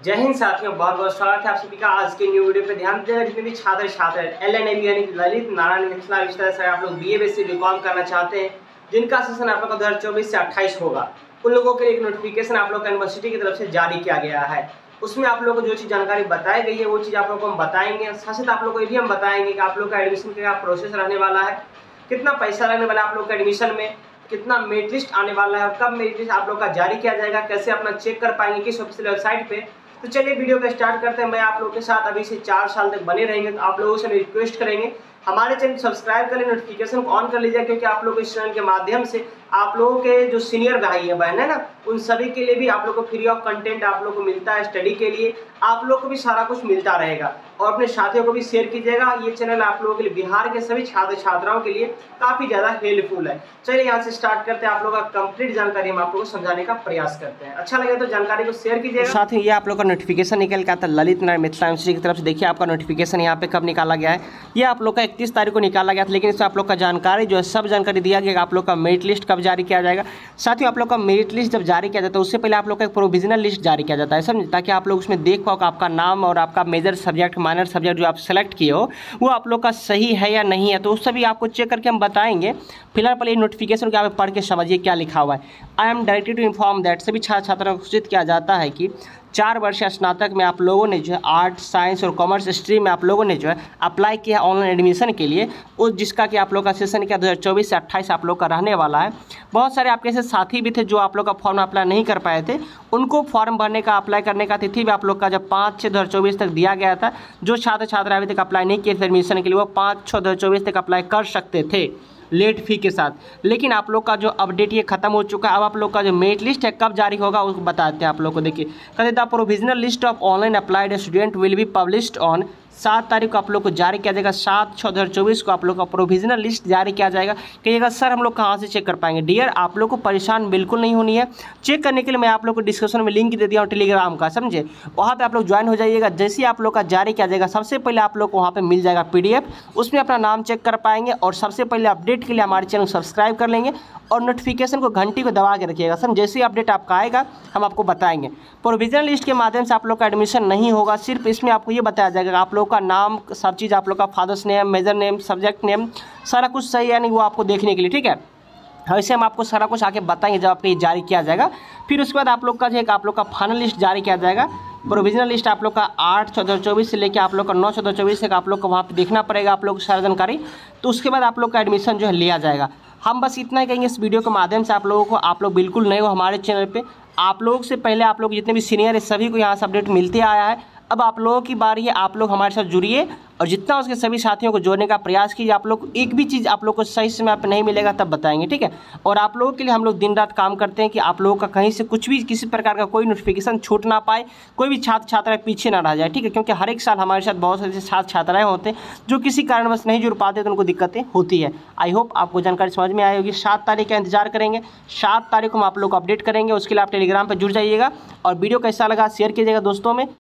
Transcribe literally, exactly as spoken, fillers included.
जय हिंद साथियों, बहुत बहुत स्वागत है आप सभी का आज के न्यू वीडियो पे। ध्यान देना जितने भी छात्र छात्र एल एन एम यानी ललित नारायण मिथिला विश्वविद्यालय से आप लोग B A B S C B com करना चाहते हैं, जिनका सेशन आप लोग का दो हज़ार चौबीस से अट्ठाईस होगा, उन लोगों के लिए एक नोटिफिकेशन आप लोग का यूनिवर्सिटी की तरफ से जारी किया गया है। उसमें आप लोगों को जो चीज़ जानकारी बताई गई है वो चीज़ आप लोग को हम बताएंगे। साथ साथ आप लोग को ये भी हम बताएंगे कि आप लोग का एडमिशन का प्रोसेस रहने वाला है, कितना पैसा लगने वाला है आप लोग का एडमिशन में, कितना मेरिट लिस्ट आने वाला है और कब मेरिट लिस्ट आप लोग का जारी किया जाएगा, कैसे अपना चेक कर पाएंगे किस ऑफिशियल वेबसाइट पे। तो चलिए वीडियो को स्टार्ट करते हैं। मैं आप लोगों के साथ अभी से चार साल तक बने रहेंगे, तो आप लोगों से रिक्वेस्ट करेंगे हमारे चैनल सब्सक्राइब कर लें, नोटिफिकेशन को ऑन कर लीजिए, क्योंकि आप लोग इस चैनल के माध्यम से आप लोगों के जो सीनियर भाई है बहन है ना, उन सभी के लिए भी आप लोग को फ्री ऑफ कंटेंट आप लोग को मिलता है। स्टडी के लिए आप लोग को भी सारा कुछ मिलता रहेगा और अपने साथियों को भी शेयर कीजिएगा। ये चैनल आप लोगों के लिए, बिहार के सभी छात्र छात्राओं के लिए काफ़ी ज़्यादा हेल्पफुल है। चलिए यहाँ से स्टार्ट करते हैं, आप लोग का कंप्लीट जानकारी हम आप लोगों को समझाने का प्रयास करते हैं। अच्छा लगे तो जानकारी को शेयर कीजिएगा। साथ ही ये आप लोग का नोटिफिकेशन निकल के आता है ललित नारायण मिथिला यूनिवर्सिटी की तरफ से। देखिए आपका नोटिफिकेशन यहाँ पे कब निकाला गया है, ये आप लोग का इकतीस तारीख को निकाला गया था, लेकिन इसमें आप लोग का जानकारी जो है सब जानकारी दिया गया। आप लोग का मेरिट लिस्ट कब जारी किया जाएगा, साथ ही आप लोग का मेरिट लिस्ट जब जारी किया जाता है उससे पहले आप लोग का एक प्रोविजनल लिस्ट जारी किया जाता है, समझे, ताकि आप लोग उसमें देख पाओ कि आपका नाम और आपका मेजर सब्जेक्ट माइनर सब्जेक्ट जो आप सेलेक्ट किए हो वो आप लोग का सही है या नहीं है। तो उस सभी आपको चेक करके हम बताएंगे। फिलहाल पहले नोटिफिकेशन को आप पढ़ के समझिए क्या लिखा हुआ है। I am directed to inform that सभी छात्र छात्राओं को सूचित किया जाता है कि चार वर्ष या स्नातक में आप लोगों ने जो है आर्ट साइंस और कॉमर्स स्ट्रीम में आप लोगों ने जो है अप्लाई किया ऑनलाइन एडमिशन के लिए, उस जिसका कि आप लोग का सेशन क्या दो हज़ार चौबीस से अट्ठाईस आप लोग का रहने वाला है। बहुत सारे आपके ऐसे साथी भी थे जो आप लोग का फॉर्म अप्लाई नहीं कर पाए थे, उनको फॉर्म भरने का अप्लाई करने का तिथि भी आप लोग का जब पाँच छः दो हज़ार चौबीस तक दिया गया था। जो छात्र छात्र अभी तक अप्लाई नहीं किए थे एडमिशन के लिए, वो पाँच छः दो हज़ार चौबीस तक अप्लाई कर सकते थे लेट फी के साथ। लेकिन आप लोग का जो अपडेट ये खत्म हो चुका है। अब आप लोग का जो मेरिट लिस्ट है कब जारी होगा उसको बताते हैं आप लोग को। देखिए कहते the provisional list of online applied student will be published on, सात तारीख को आप लोग को जारी किया जाएगा। सात छः दो हज़ार चौबीस को आप लोग का प्रोविजनल लिस्ट जारी किया जाएगा। कहिएगा सर हम लोग कहाँ से चेक कर पाएंगे। डियर आप लोग को परेशान बिल्कुल नहीं होनी है। चेक करने के लिए मैं आप लोग को डिस्क्रिप्शन में लिंक दे दिया हूँ टेलीग्राम का, समझे, वहाँ पे आप लोग ज्वाइन हो जाइएगा। जैसे ही आप लोग का जारी किया जाएगा सबसे पहले आप लोग को वहाँ पे मिल जाएगा पीडीएफ, उसमें अपना नाम चेक कर पाएंगे और सबसे पहले अपडेट के लिए हमारे चैनल सब्सक्राइब कर लेंगे और नोटिफिकेशन को घंटी को दबा के रखिएगा। सर जैसे ही अपडेट आपका आएगा हम आपको बताएंगे। प्रोविजनल लिस्ट के माध्यम से आप लोग का एडमिशन नहीं होगा, सिर्फ इसमें आपको ये बताया जाएगा आप लोग का नाम, सब चीज़ आप लोग का father's name, major name, subject name, सारा कुछ सही है नहीं वो आपको देखने के लिए, ठीक है। वैसे हम आपको सारा कुछ आके बताएंगे जब आपको ये जारी किया जाएगा। फिर उसके बाद आप लोग का जो है आप लोग का फाइनल लिस्ट जारी किया जाएगा। प्रोविजनल लिस्ट आप लोग का आठ चौदह चौबीस से लेकर आप लोग का नौ चौदह चौबीस तक आप लोग को वहाँ पे देखना पड़ेगा आप लोग सारा जानकारी। तो उसके बाद आप लोग का एडमिशन जो है लिया जाएगा। हम बस इतना ही कहेंगे इस वीडियो के माध्यम से आप लोगों को, आप लोग बिल्कुल नए हो हमारे चैनल पे, आप लोग से पहले आप लोग जितने भी सीनियर है सभी को यहाँ से अपडेट मिलते आया है। अब आप लोगों की बारी है, आप लोग हमारे साथ जुड़िए और जितना उसके सभी साथियों को जोड़ने का प्रयास कीजिए। आप लोग एक भी चीज़ आप लोग को सही समय पे नहीं मिलेगा तब बताएंगे, ठीक है। और आप लोगों के लिए हम लोग दिन रात काम करते हैं कि आप लोगों का कहीं से कुछ भी किसी प्रकार का कोई नोटिफिकेशन छूट ना पाए, कोई भी छात्र छात्राएं पीछे ना रह जाए, ठीक है। क्योंकि हर एक साल हमारे साथ बहुत सारे छात्र छात्राएं होते हैं जो किसी कारणवश नहीं जुड़ पाते तो उनको दिक्कतें होती है। आई होप आपको जानकारी समझ में आई होगी। सात तारीख का इंतजार करेंगे, सात तारीख को हम आप लोग को अपडेट करेंगे। उसके लिए आप टेलीग्राम पर जुड़ जाइएगा और वीडियो कैसा लगा शेयर कीजिएगा दोस्तों में।